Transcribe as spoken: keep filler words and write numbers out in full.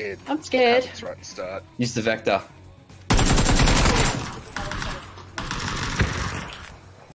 It I'm scared. happens right at the start. Use the vector.